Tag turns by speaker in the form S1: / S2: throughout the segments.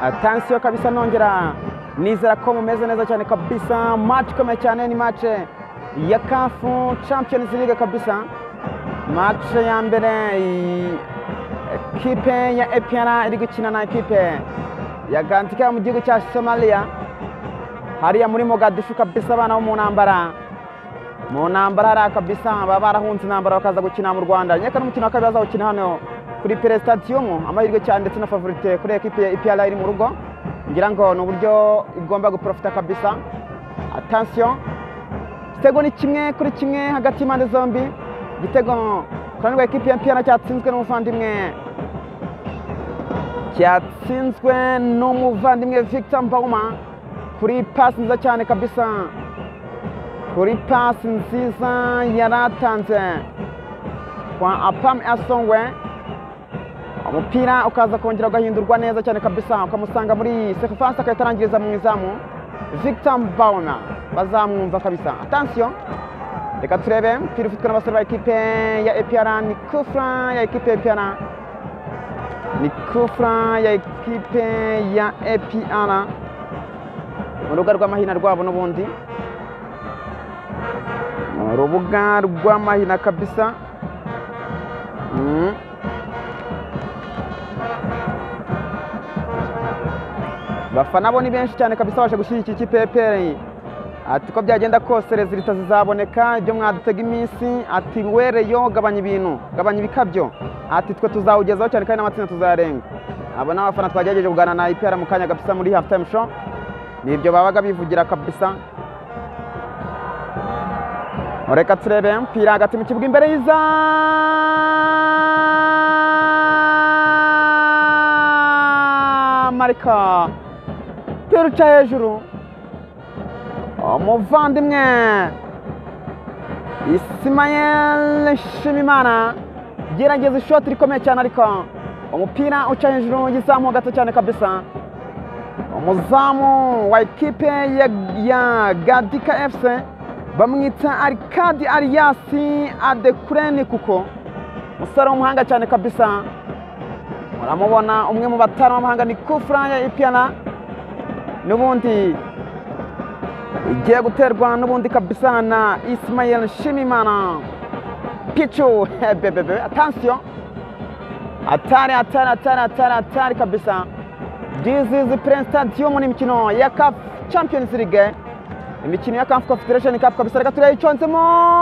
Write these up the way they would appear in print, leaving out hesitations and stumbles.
S1: Attention kabisa, nongera nizera ko mumeze neza cyane kabisa. Match ikomeye cyane, ni match ya CAF Champions League kabisa. Match ya mbere ekipe ya APR iri gukina na ekipe ya Gantika mu gihugu cya Somalia, hariya muri Mogadishu kabisa. Abana bo mu ntambara hariya kabisa, baba barahunze intambara bakaza gukina mu Rwanda. Nyeka n'umukino wa kabiri bazawukina hano kuri Pele Stadium, amahirwe cyane ndetse na favorite kuri ekipe ya APR iri mu rugo. Ngira ngo ni uburyo igomba guprofita kabisa. Attention, igitego ni kimwe kuri kimwe hagati y'impande zombi. Igitego kuranirwa ekipe ya APR cyatsinzwe n'umuvandimwe Victor Mbauma kuri pass nziza cyane kabisa, kuri pass nziza yaratanze kwa Apam Asongwe. Umupira ukaza kongera ugahindurwa neza cyane kabisa, ukamusanga muri surface akayitarangiriza mu izamu. Victor Mbauma bazamwumva kabisa. Attention, reka turebe umupira ufitwe n'abasore ba ekipe ya APR. Ni kufra ya ekipe ya APR, ni kufra ya ekipe ya APR mu rubuga rw'amahina rwabo, n'ubundi mu rubuga rw'amahina kabisa. Bafana bo ni benshi cyane kabisa, baje gushyigikira ikipe ya APR. Ati ko byagenda kose resulta zizaboneka, ibyo mwadutega iminsi. Ati wereyo gabanya ibintu, gabanya ibikabyo. Ati twe tuzawugezaho cyane kandi n'amatsinda tuzarenga. Abo n'abafana twagerageje kuganira na APR mu kanya kabisa muri half time show, nibyo babaga bivugira kabisa. Reka turebe mpira hagati mu kibuga imbere yiza Marika peruca hejuru, umuvandimwe Ismael Shimimana gerageza ishoti rikomeye cyane, ariko umupira uca hejuru y'izamu gato cyane kabisa. Umuzamu wa ekipe ya Gadika FC bamwita Arkadi Ariasi Adekureni, kuko umusore w'umuhanga cyane kabisa. Muramubona umwe mu batanu b'amahanga. Ni kufra ya APR n'ubundi igiye guterwa n'ubundi kabisa na Ismael Shimimana. Pichu bebebe. Attention, atari kabisa. This is Prince Stadium, ni imikino ya CAF Champions League, imikino ya CAF Confederation Cup kabisa. Reka turebe iconzemo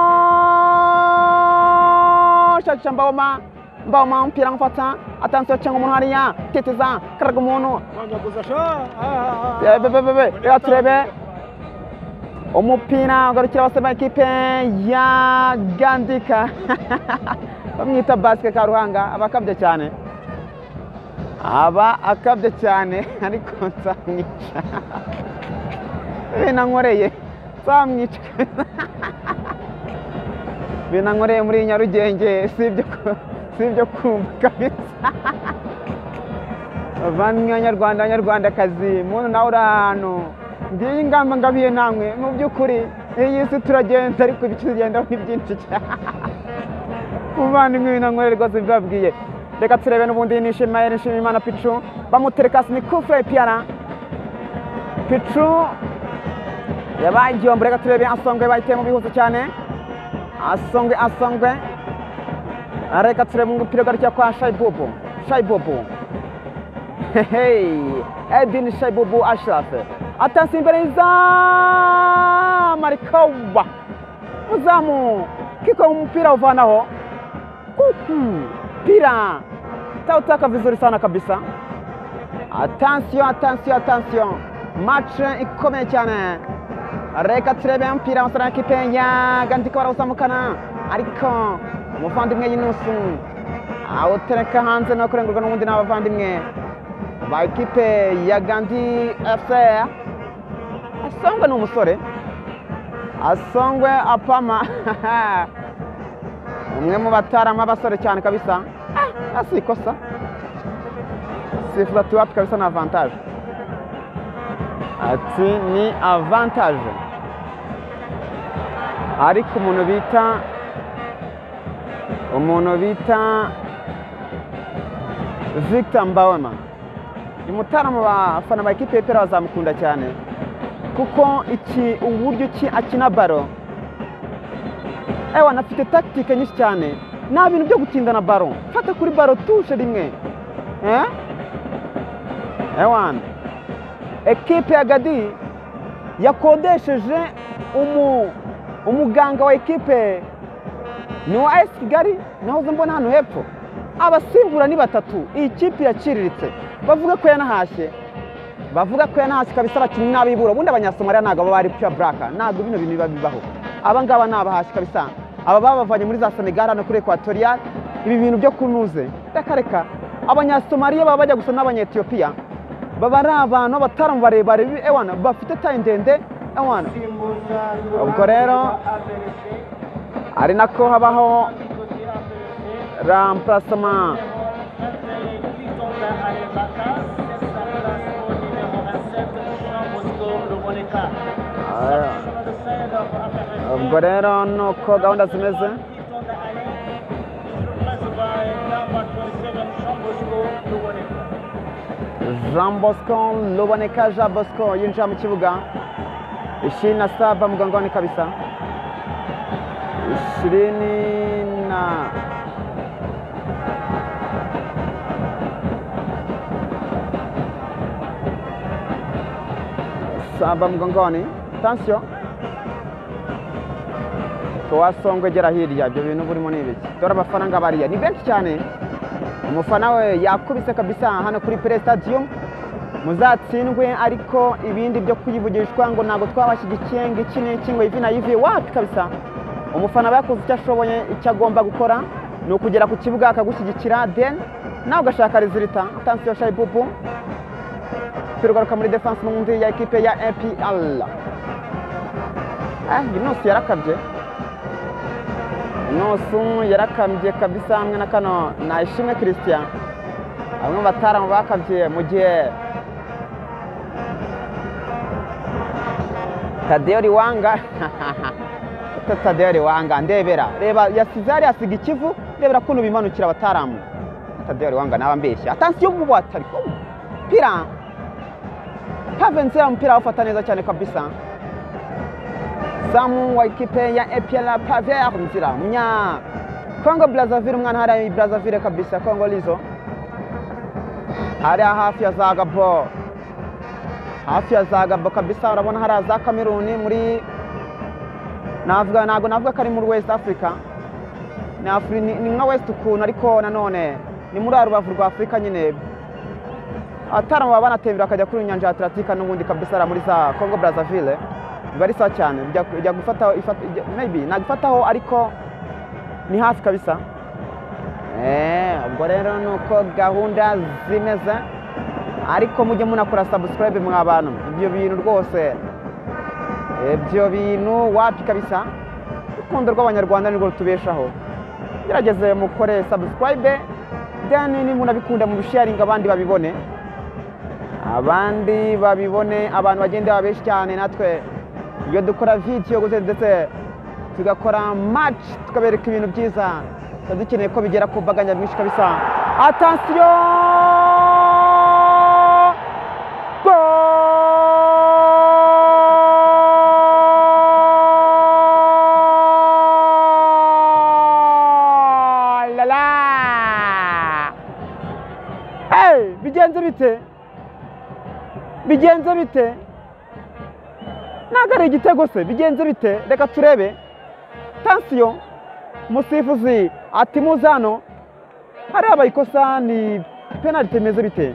S1: shakisha Mbauma mpira ngufata. Attention cyangwa umuntu hariya teteza karaga umuntu bebebe. Reka turebe umupira ugarukira abasore ba ekipe ya Gandika bamwita basket Karuhanga. Abakabye cyane, akabye cyane, ariko nzamwica. Binankoreye nzamwica. Binankoreye muri Nyarugenge, sibyo kumva kabisa. Bavandimwe Abanyarwandakazi, muntu nawe uri ahantu, ngiye ingamba ngabiye namwe. Mu by'ukuri iyi si turagenda, ariko ibikigendaho ni byinshi cyane. Muvandimwe binankoreye rwose mbabwiye. Reka turebe n'ubundi ni Shimimana Pichu bamutereka. Ni kufra APR. Pichu yabaye igihombo. Reka turebe Asongwe bayitemo bihuse cyane. Asongwe. Reka turebe umupira ugarukira kwa Shaibobo. Edin Shaibobo Ashraf. Attention imbere yiza Marikawa, muzamu kiko umupira uvanaho. Pira tautaka vizuri sana kabisa. Attention, match ikomeye cyane. Reka turebe mpira wasana ekipe ya Gandika barawusamukana, ariko umuvandimwe Yinusu awutereka hanze no kurengurwa n'ubundi n'abavandimwe ba ekipe ya Gandi FC. Asongwe ni umusore, Asongwe Apama umwe mu batarama abasore cyane kabisa. Asikosa sifla tuwapi kabisa na avantage. Ati ni avantage, ariko umuntu bita Victor Mbauma uyu Mutarama abafana ba ekipe y'Epera bazamukunda cyane kuko uburyo ki akina baro anafite tactique nyinshi cyane, nta bintu byo gutindana baro, fata kuri baro tushe rimwe. Ekipe ya Gadi yakodesheje umuganga wa ekipe ni wa AS Kigali, nahoze mbona hano hepfo abasimbura ni batatu. Iyi kipe iraciriritse, bavuga ko yanahashye kabisa, abakinnyi n'abibura. Ubundi Abanyasomalia ntabwo baba ari pure black, ntabwo bino bintu biba bibaho. Aba ngaba ni abahashye kabisa, aba babavanye muri za Senegal hano kuri Equatorial. Ibi bintu byo kunuze reka Abanyasomalia baba bajya gusa n'Abanyetiyopiya, baba ari abantu Abataramu barebare bafite tayi ndende. Ubwo rero ari nako habaho remplacement. Ubwo rero nuko gahunda zimeze. Jean Bosco Luboneka, Jean Bosco yinjira mu kibuga. 27 mgongoni kabisa, 27 mgongoni. Attention, Wasongwe gera hirya, ibyo bintu burimo n'ibiki. Dore abafaranga bariya ni benshi cyane. Umufana we yakubise kabisa hano kuri Pele Stadium. Muzatsindwe ariko ibindi byo kuyivugishwa ngo ntago twabashyigikiye ngo iki n'iki ngo ivi na ivi, wapi kabisa. Umufana bakoze icyo ashoboye, icyo agomba gukora ni ukugera ku kibuga akagushyigikira, then nawe ugashaka resultat. Attention Shaibubu, turugaruka muri defense n'undi ya ekipe ya APR. Inosu yarakabye, Inosu yarakambye kabisa, hamwe na kano na Ishimwe Christian. Bamwe Bataramu bakabye mu gihe Tadeo Liwanga Tadeo Liwanga ndebera, reba yasizari asiga ikivu, ndebera kuntu bimanukira Abataramu. Tadeo Liwanga naba mbeshya. Attention mu batari ko pira Pavense mpira ufata neza cyane kabisa. Samu wa ekipe ya APR Paver nzira munya Congo Brazzaville, umwana hari Brazzaville kabisa, Congo lizo hari hafi ya Zagabo, kabisa. Urabona hari za Cameroon muri ntabwo navuga ko ari muri West Africa, ni nka West ukuntu, ariko nanone ni muri Rubavu rwa Afrika nyine. Abataramu baba banatembera akajya kuri Nyanja ya Atlantika n'ubundi kabisa ara muri za Congo Brazzaville. Bari sa cyane bijya gufata maybe nagufataho, ariko ni hafi kabisa. Ubwo rero nuko gahunda zimeze, ariko mujye munakora subscribe mw'abantu. Ibyo bintu rwose, ibyo bintu wapi kabisa. Urukundo rw'Abanyarwanda nirwo rutubeshaho. Gerageze mukore subscribe, then ni munabikunda mu sharing abandi babibone, abantu bagende babeshi cyane. Natwe iyo dukora video guze ndetse tugakora match tukabereka ibintu byiza, dukeneye ko bigera ku mbaga nyamwinshi kabisa. Attention, bigenze bite nagare igitego se, bigenze bite? Reka turebe. Attention, musifuzi ati muzano hari abayikosa, ni penalty imeze bite?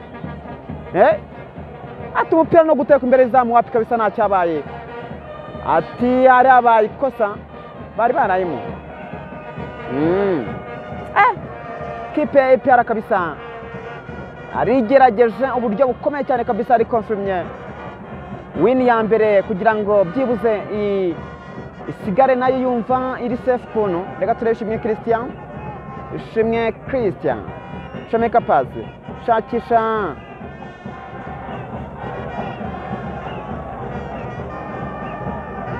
S1: Ati umupira no guteka imbere zamu wapi kabisa, nta cyabaye. Ati hari abayikosa bari barayimo. Kipe ya APR kabisa arigerageje uburyo bukomeye cyane kabisa, ari confirmye win ya mbere kugira ngo byibuze isigare nayo yumva iri safe kuno. Reka turebe Ishimwe Christian shomeka pazi, shakisha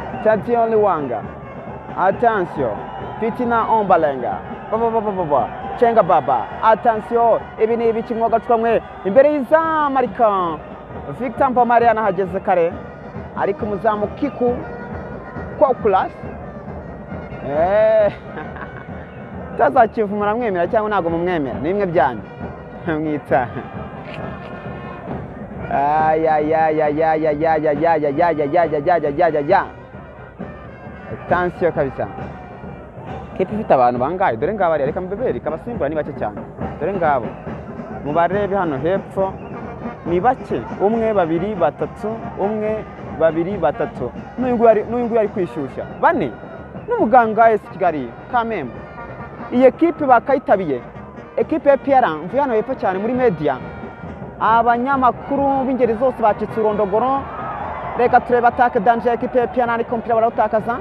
S1: Tadeo Liwanga. Attention, Fitina Ombalenga, cenga baba, attention, ibi ni ibiki mwagacupa mwe imbere y'izamu ariko Victor Mboma yanahageze kare ariko umuzamu Kiku Kwaklas tazakivumura mwemera cyangwa ntago mumwemera nimwe byanyu mwita attention kabisa. Kipe ifite abantu bangaye dore ngabo reka mbebere kabasimbura ni bake cyane dore ngabo mubarebe hano hepfo ni bake umwe babiri batatu umwe babiri batatu n'uyu yari kwishyushya bane n'umuganga ese Kigali Kamembe. Iyi kipe bakayitabiye ekipe ya PR mvuye hano hepfo cyane muri media abanyamakuru b'ingeri zose bacitse urondogoro. Reka turebe attaque danger ekipe ya PR ariko mpira barawutakaza.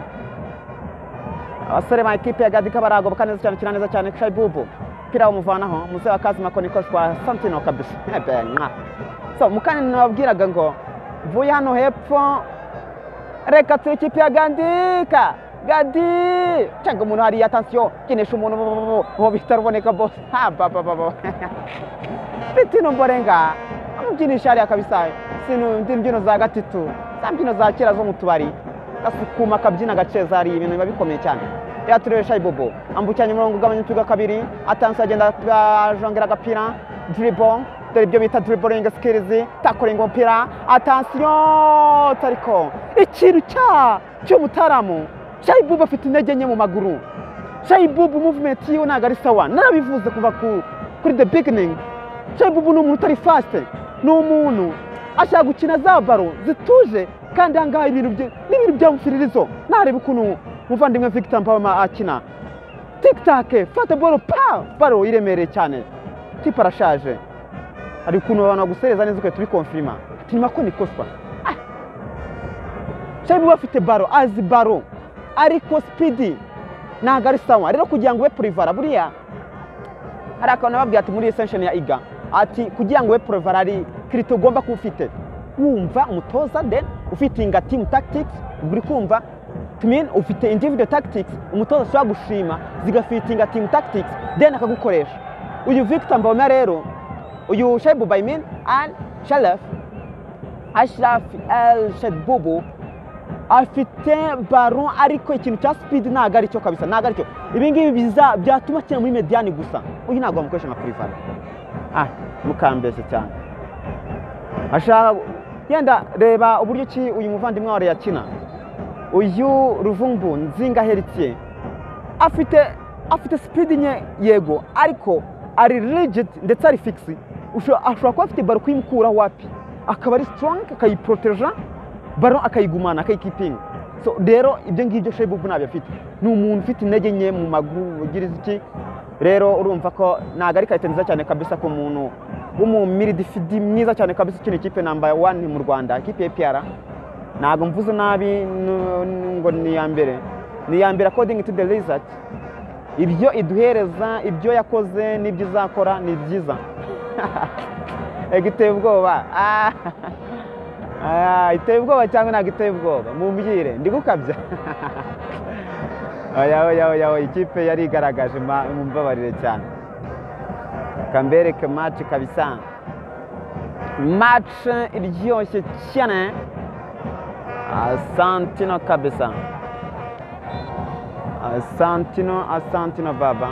S1: Abasore ba ekipe ya Gadika baragoboka neza cyane neza cyane Shaibubu mpira umuvanaho muze wa kazi makoniko kwa Santino kabisa. So mukanya nababwiraga ngo mvuye hano hepfo reka turi ekipe ya Gandika Gadi cyangwa umuntu hari attention kinesha umuntu bo bitaruboneka boss baba bitino mborenga amubyinisha ari kabisa sino ndimbyino za gatatu zambyino za kera zo mutubari gasukuma kabyina gaceza ari ibintu biba bikomeye cyane. Ya turebe Shaibubu ambukanye umurongo ugabanya tuga kabiri attention agenda ajongera agapira dribble dore ibyo bita dribbling skills takoringa umupira attention tariko ikintu cyo mutaramu Shaibubu afite intege nke mu maguru. Shaibubu movement yiwe ntago ari sawa narabivuze kuva kuri the beginning. Shaibubu ni umuntu utari fast ni umuntu ashaka gukina za baro zituje kandi angaha ibintu byamufiririzo nareba ukuntu muvandimwe Victor Mboma akina tic-tac fata baro iremereye cyane tipa arashaje ari ukuntu abantu bagusereza neza uko tubikonfirma tinima ko nikoswa. Shaibubu afite baro azi baro ariko speed ntago ari sawa rero kugira ngo ube privara buriya hari akantu babwiye ati muri extension ya iga ati kugira ngo ube privara ari kirito ugomba kufite wumva umutoza then ufitinga team tactics buri kumva tumean ufite individual tactics umutoza ashobora gushima zigafitinga team tactics then akagukoresha. Uyu Victor Mboma rero uyu Shaibubu I mean al Ashraf El Shaibubu afite baro ariko ikintu cya speed ntago ari cyo kabisa ntago ari cyo ibi ngibi byatuma cyane muri mediane gusa uyu ntago bamukoresha nka private mukambeshe cyane ashaka yenda reba uburyo ki uyu muvandimwe wari yakina uyu Ruvumbu Nzinga Heritier afite speed nye yego ariko ari rigid ndetse ari fix ashobora kuba afite baro kwimukura wapi akaba ari strong akayiproteja baro akayigumana akayikipinga. So rero ibyo ngibyo Shaibubu nabyo afite ni umuntu ufite intege nke mu maguru ugira iki rero urumva ko ntago ari kayitenza cyane kabisa ku muntu w'umumidfield mwiza cyane kabisa ukina ikipe number 1 mu Rwanda ikipe ya PR ntago mvuze nabi ngo ni ya mbere according to the result ibyo iduhereza ibyo yakoze n'ibyo izakora ni byiza egiteye ubwoba iteye ubwoba cyangwa ntago iteye ubwoba mumbwire ndigukabya oya ikipe yari igaragaje mumbabarire cyane kambereke match kabisa match iryoshye cyane Santino kabisa Santino baba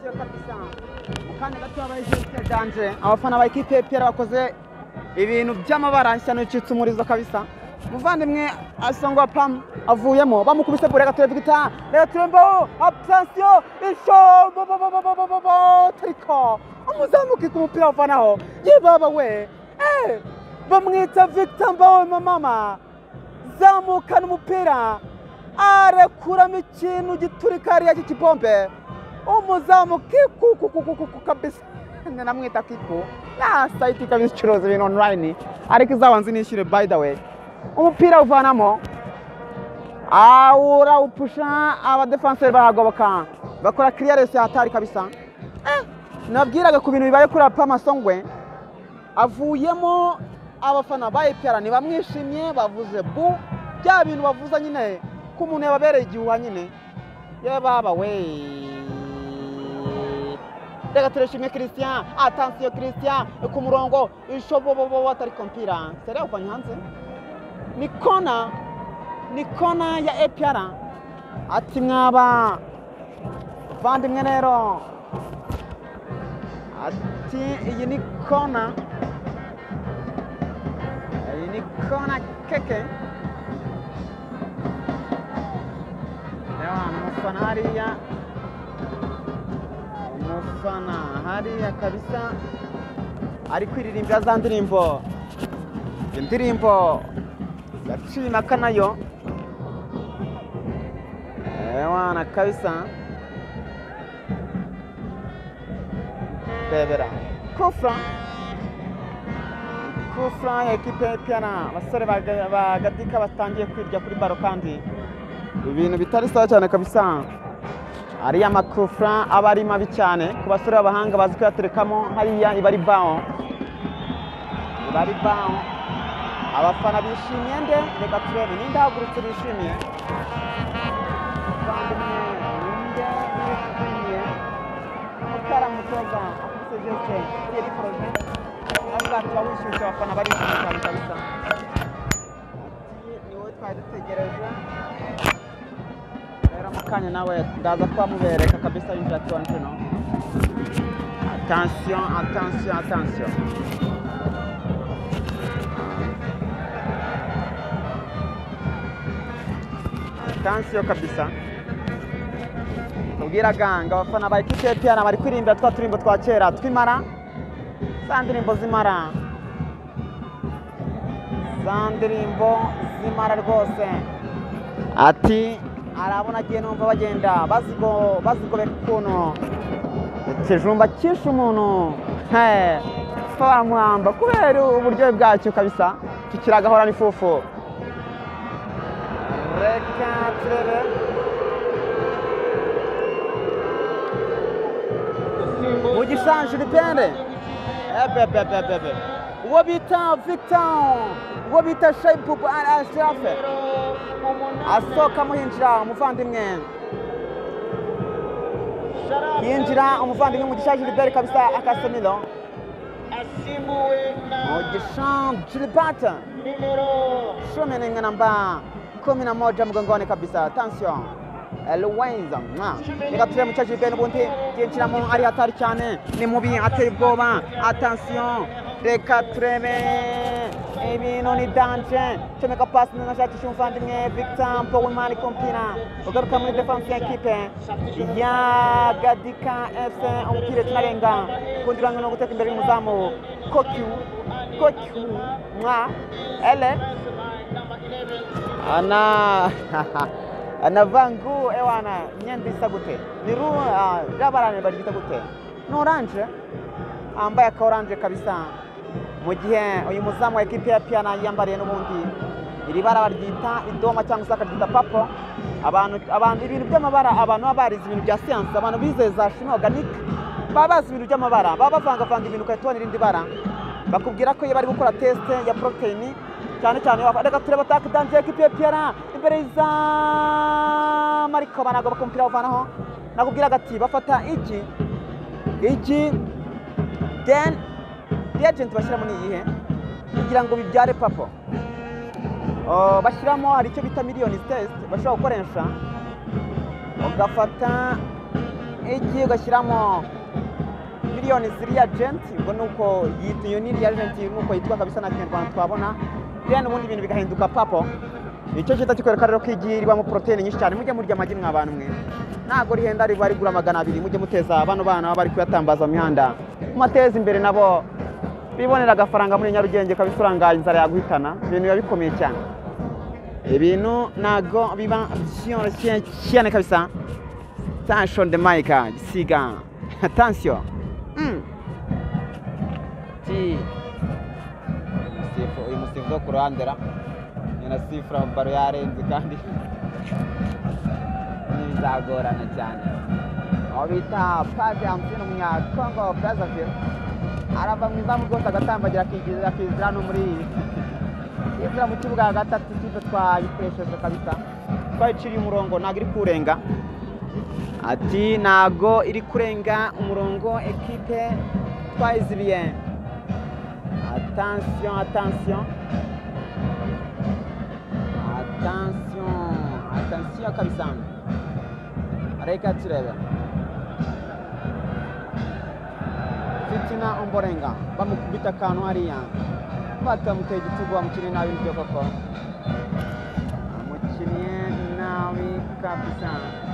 S1: attention kabisa mukanya gato yabaye juste danger abafana ba equipe Pierre bakoze ibintu by'amabara cyane ucitse umurizo kabisa muvandimwe asongwa pam avuyemo bamukubise bure gato Victor reka turembo attention isho triko umuzamuki ku mupira uvanaho ye baba we bamwita Victor Mbawoma mama zamukana umupira arekuramo ikintu giturika hariya cy'ikipompe umuzamuki kabisa namwita kiku na site kabisa icuruza ibintu online ariko izabanza nishyure by the way umupira uvanamo awura upusha abadefenseur baragoboka bakora clearance hatari kabisa nabwiraga ku bintu bibaye kuri Pama Songwe avuyemo abafana ba EPR ni bamwishimye bavuze bu bya bintu bavuza nyine ko umuntu yababereye igihuha nyine ye baba we reka tureshimye Christian attention Christian ku murongo ishobobo atari kompira sere uko nyanze ni kona ya EPR ati mwaba vandimwe rero ati iyi ni kona keke umufana hariya kabisa ari kwiririmbira za ndirimbo yaciye impaka nayo ewana kabisa bebera kufra ya ekipe Piana abasore bagadika batangiye kwirya kuri baro kandi ibintu bitari sawa cyane kabisa ariya makufra abari mabi cyane ku basore b'abahanga bazi kuyaterekamo hariya ibari bao abafana bishimiye nde reka turebe ninde hagurutse bishimiye mutoza afite geste yari projet abagatu bawishusha abafana bari cyane kabisa ni wowe twadutegereje rero mukanya nawe ndaza kwamubereka kabisa yinjira twanje no attention kabisa ubwira ganga abafana ba equipe Piana bari kwirimba twa turimbo twa kera twimara sandirimbo zimara rwose ati arabona agiye numva bagenda bazigobeka ukuntu ikijumba cyishe umuntu twamuhamba kubera uburyohe bwacyo kabisa tukiragahora n'ifufu reka turebe Mugisha Dipende uwo bita Victor uwo bita Shaibu Al-Ashrafe asoka muhinjira umuvandimwe yinjira umuvandimwe Mugisha Dipende kabisa akasemilo Mugisha Dipende numero namba 11 mgongoni kabisa attention Elwaiza reka turebe Mugisha Dipende ubundi yinjiramo ari hatari cyane ni mubi ateye ubwoba attention reka turebe ibintu ni danger chomeka pass nashakisha umuvandimwe Victor Mbawoma kompira ugaruka muri defense ya equipe ya Gadika FC umupira tunarenga kundiranga no guteka imbere y'umuzamu Kokyu ele ana vangu ewana nyandi sagute niru jabarane bagita gute no orange ambaye ka orange kabisa mu gihe uyu muzamu wa equipe ya Piana yambariye n'ubundi iri bara baryita idoma cyangwa saka ryita papo abantu ibintu by'amabara abantu abarize ibintu bya science abantu bizeza chimie organique babazi ibintu by'amabara bavanga ibintu kayitwa n'irindi bara bakubwira ko iyo bari gukora test ya protein cyane reka tureba attack danger equipe ya Piana imbere za Mariko banago bakumpira uvanaho nakubwira gati bafata iki then the agent bashyiramo ni iyihe kugira ngo bibyare papo bashyiramo hari icyo bita million test bashobora gukoresha ugafata igiye ugashyiramo miliyoni ziri agenti, ubwo nuko iyo ni agenti nuko yitwa kabisa na Kinyarwanda twabona, then ubundi ibintu bigahinduka papo. Icyo kita kikwereka rero ko igi ribamo protein nyinshi cyane. Mujye murya amagi mwabantu mwe, ntago rihenda riba rigura 200. Mujye muteza bano bana bari kuyatambaza mu mihanda, mumateza imbere nabo bibonera agafaranga muri Nyarugenge kabisa, urangaye inzara yaguhitana. Ibintu biba bikomeye cyane, ibintu nago biba byoroshye cyane kabisa. Attention de Maika gisiga, attention uyu musifuzi wo ku ruhande na sifura baro yarenze kandi bizagorana cyane. Aho bita Page Hamsini Umunyakongo Brazzaville arava mu izamu rwose agatambagira akizira no muri yizira mu kibuga hagati, ikipe twayikoresheje kabisa, twayiciriye umurongo ntabwo iri kurenga. Ati ntago iri kurenga umurongo, ekipe twayizibiye. Attention, attention, attention, attention kabisa. Reka turebe Fitina Ombolenga bamukubita akantu hariya, batamuteye igitugu, bamukinnye nabi ibyo koko, bamukinnye nabi kabisa.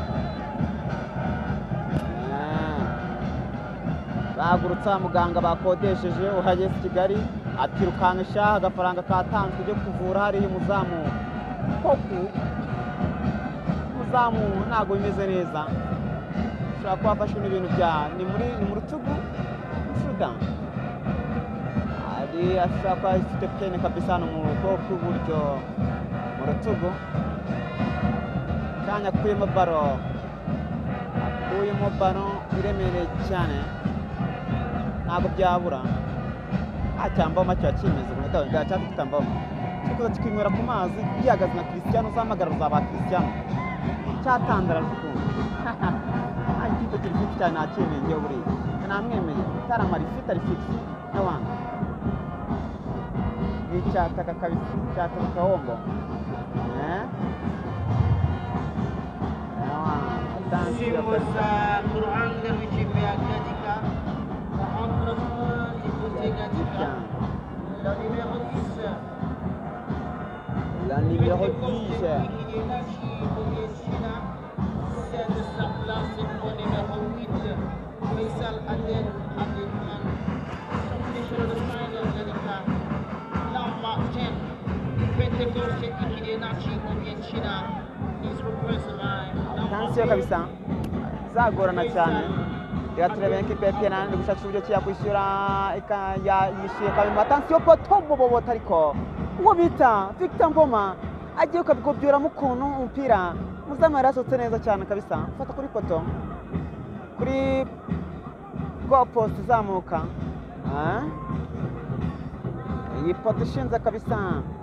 S1: Bahagurutsa muganga bakodesheje uhageze Kigali, atirukanisha agafaranga katanzwe byo kuvura hariya umuzamu. Koko umuzamu ntago bimeze neza, ushobora kuba afashwe n'ibintu bya ni mu rutugu Sudan, ari ashobora kuba afite pene kabisa no mu kuboko kw'iburyo mu rutugu. Kanya akuyemo baro iremereye cyane, ntabwo byabura acyambamo cyo kimeze mu gitabo cya kitambamo kikuza kikinywera ku mazi gihagaze na Cristiano, uzahamagara uzaba Cristiano cyatandara rukundo. Igito kirifite cyane nakimenge buri namwemeye taramara ifite ari fix n'abandi icyataka kabisa, cyataka kawongo la numéro 10 Attention kabisa, zagorana cyane. Reka turebe ekipe ya Piana ndi gushaka uburyo yakwishyura yishyuye kabisa. Attention potobo ariko uwo bita Victor Mboma agiye ukabigobyura mu kuntu umupira muzamu yarasotse neza cyane kabisa. Fata kuri poto, kuri goal post izamuka, iyi poto ishinze kabisa.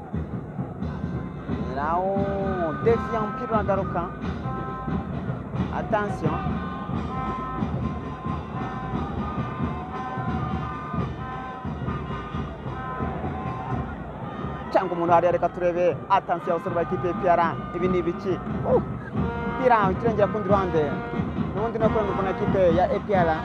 S1: Nawo defia umupira uragaruka. Attention, cyangwa umuntu hariya, reka turebe. Attention abasore ba ekipe y'Piara, ibi ni ibiki? Piara kirengera kundi ruhande, n'ubundi no kurengurwa na ekipe ya Piara,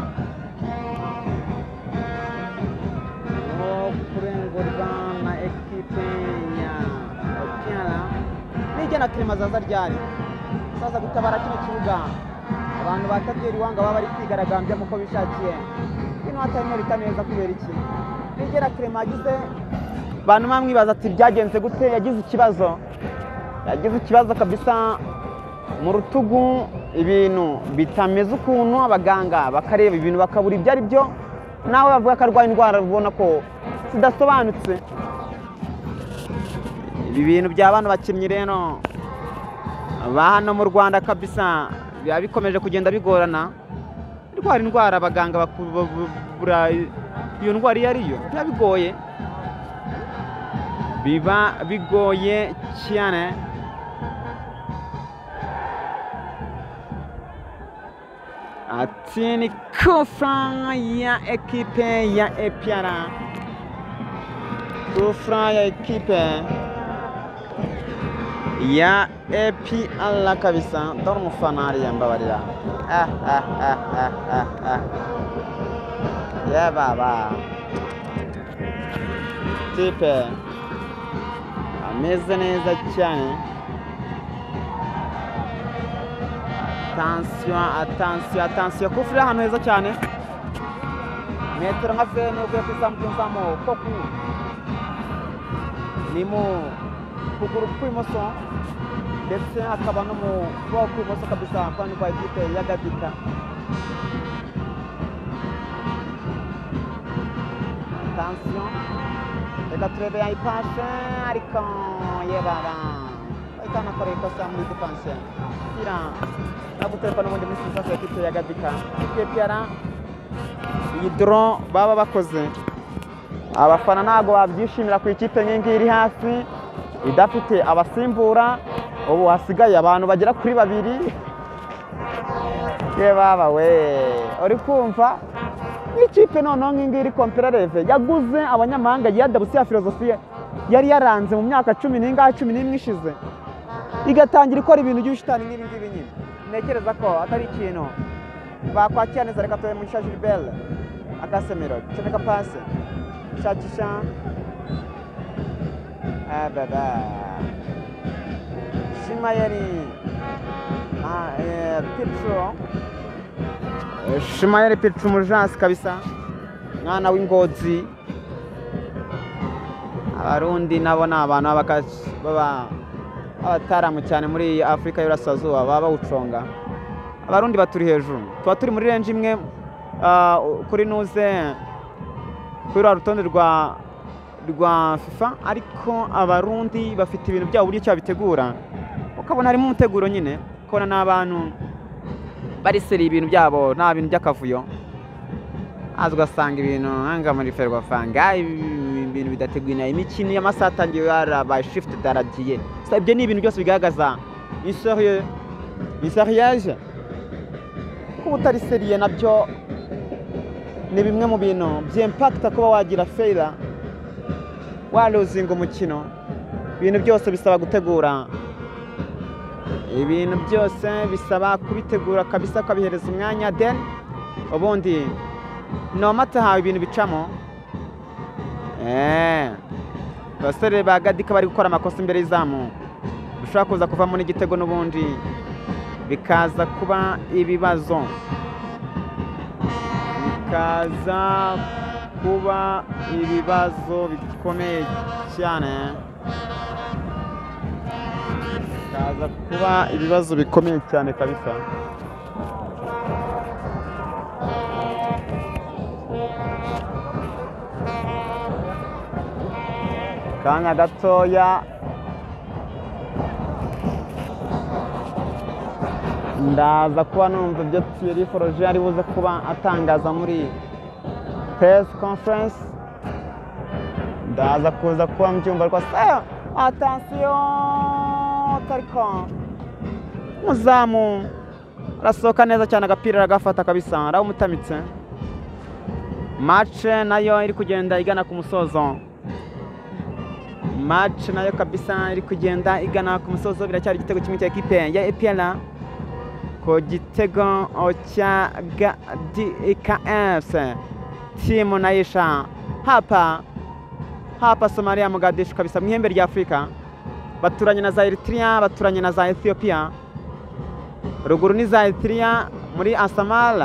S1: kurengurwa na ekipe ya Piara. Nijyana Clement zaza ryari saza gutabara kino kibuga, abantu batabyera iwanga baba bari kwigaragambya muko bishakiye. Kino hatarimo bitaneza kubera iki? Nijyana Clement agize bantu bamwibaza ati byagenze gute, yagize ikibazo kabisa mu rutugu, ibintu bitameze ukuntu, abaganga bakareba ibintu bakabura ibyo ari byo, nawe bavuga ko arwaye indwara ubona ko zidasobanutse. Ibi bintu by'abantu bakinnyi rero ba hano mu Rwanda kabisa biba bikomeje kugenda bigorana. Indwara abaganga bakubura iyo ndwara iyo ariyo biba bigoye cyane. Ati ni kufra ya ekipe ya Piara, kufra ya ekipe ya APR kabisa. Ndabona umufana hariya mbabarira. Ya baba tipe ameze neza cyane. Attention kufuri ahantu heza cyane. Metero nka 20 uvuye ku izamu koku ni mu kuguru kw'imoso ndetse hakaba no mu kuboko kw'imoso kabisa kwani kwa ikipe ya Gadika. Attention reka turebe ayipashe ariko yebaba ikana kore kosa muri defense ira nagutepa n'ubundi muri defense ya ikipe ya Gadika. Ikipe yara iyi draw baba bakoze abafana ntago babyishimira ku ikipe nk'ingi iri hafi idafite abasimbura. Ubu hasigaye abantu bagera kuri 2. Ye baba we uri kumva n'ikipe noneho nk'ingi iri comparative yaguze abanyamahanga yadabusi ya filosofia yari yaranze mu myaka 11 ishize igatangira ikora ibintu by'ubushitani nk'ibi ngibi nyine. Nekereza ko atari ikintu bakwakira neza. Reka tuwe mu Gilbert akasemero chomeka pase shakisha baba Shimayeri Petro Mujasi kabisa mwana w'Ingozi. Abarundi nabo ni abantu baba abataramu cyane muri Afrika y'Iburasirazuba baba bawuconga. Abarundi baturi hejuru, tuba turi muri range imwe kuri nuze kuri rutonde rwa FIFA, ariko abarundi bafite ibintu byabo buryo cyabitegura. Ukabona harimo umuteguro nyine, ukabona n'abantu bari seri ibintu byabo nta bintu by'akavuyo. Ugasanga ibintu hanga muri Ferwafa ibintu bidateguye, imikino y'amasaha atangiye yarabaye shift daragiye. Ibyo ni ibintu byose bigaragaza inseriage kuba utari seriye. Nabyo ni bimwe mu bintu by'impacta kuba wagira failure waluzinga umukino. Ibintu byose bisaba gutegura, ibintu byose bisaba kubitegura kabisa, kabihereza umwanya then ubundi no matter how ibintu bicamo. Basore ba Gadika bari gukora amakosa imbere y'izamu, bishobora kuza kuvamo n'igitego n'ubundi bikaza kuba ibibazo, bikomeye cyane. Bikaza kuba ibibazo bikomeye cyane kabisa. Kanya gatoya ndaza kuba numva ibyo Thierry Froger ari buze kuba atangaza muri press conference. Ndaza kuza kuba mbyumva rwose. Attention tariko muzamu arasohoka neza cyane, agapira aragafata kabisa, arawumutamitse. Match nayo iri kugenda igana ku musozo. Match nayo kabisa iri kugenda igana ku musozo. Biracyari igitego kimwe cya equipe ya APR ko gitego cya GDKS timu naisha hapa Somalia Mogadishu kabisa, mwihembe rya Afrika. Baturanye na za Eritrea, baturanye na za Ethiopia, ruguru ni za Eritrea muri Asamala.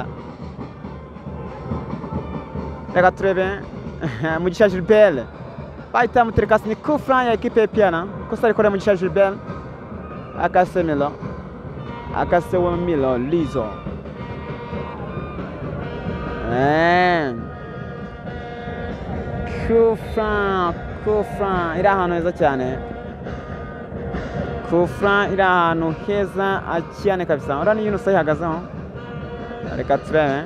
S1: Reka turebe Mugisha Gilbert bahita muterekasi. Ni kufra ya ekipe ya APR, kosa rikora Mugisha Gilbert Akasemelo Lizo. Kufra iri ahantu heza cyane. Kufra iri ahantu heza cyane kabisa. Urabona iyo unusa yihagazeho. Reka turebe.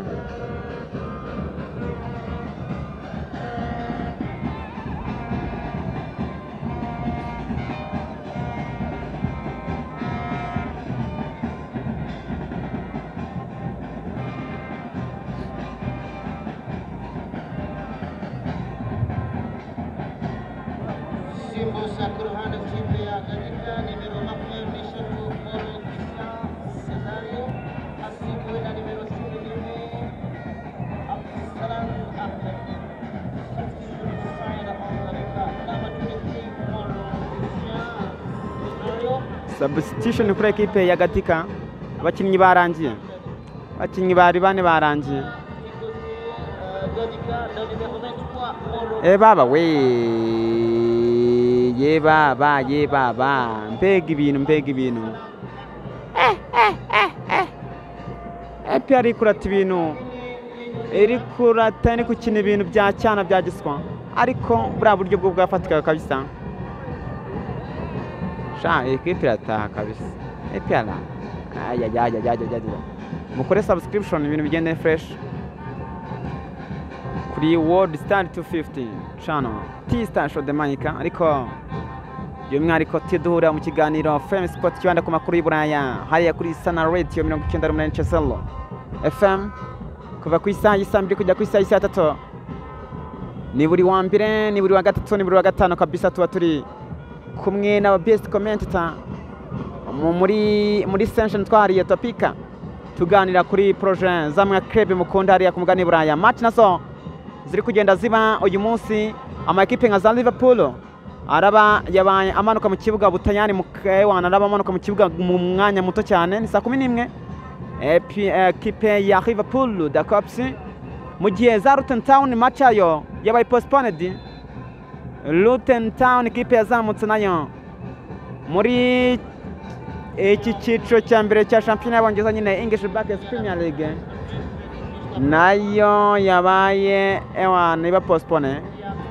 S2: Simbuza ku ruhande rw'ikipe ya Gadika nimero 20.
S1: substitution kuri ekipe ya Gatika. Abakinnyi barangiye, abakinnyi bari bane barangiye. Baba we, ye baba, mbega ibintu. Epi ari kurata ibintu, iri kurata ni gukina ibintu bya cyana bya giswa, ariko buriya buryo bwo bwafatika kabisa. Sha ekipe irataha kabisa. Epi ara mukore subscription ibintu bigende fresh kuri World Star 250 channel T-Star Show de Manika, ariko by'umwihariko tuduhura mu kiganiro FM Sport kibanda ku makuru y'Iburaya hariya kuri Sana Radio 98 Cheselo FM kuva ku isaha y'isambiri kujya ku isaha y'isa 3. Ni buri wa mbere, ni buri wa gatatu, ni buri wa gatano kabisa tuba turi kumwe na best commentator muri session twariye topika tuganira kuri projet zamwe club mukunda hariya ku mugani Buraya. Match nazo ziri kugenda ziba uyu munsi, ama ekipe nka za Liverpool araba yabaye amanuka mu kibuga Butayani mu Kewana, araba amanuka mu kibuga mu mwanya muto cyane, ni saa 11. Ekipe ya Liverpool da Cops mu gihe za Luton Town match yayo yabaye postponed. Luton Town ekipe yazamutse nayo muri iki cyiciro cya mbere cya shampiyona y'Abongereza nyine English Backers Premier League, nayo yabaye iba postpone.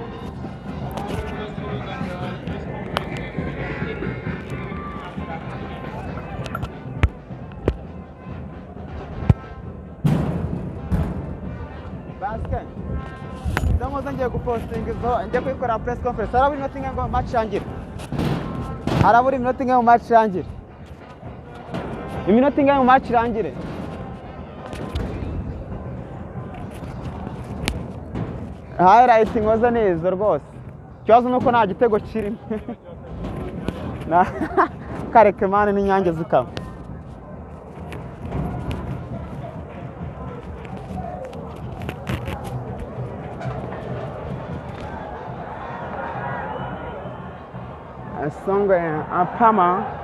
S1: Basket ndamuze ngiye gupostinga izo njye kwikora press conference, harabura iminota ingahe ngo match yangire, harabura iminota ingahe ngo match yangire, iminota ingahe ngo match irangire. Highlight ngoza neza rwose, ikibazo nuko nta gitego kirimo. Kareke mane n'inyange zikaba. Songa Apama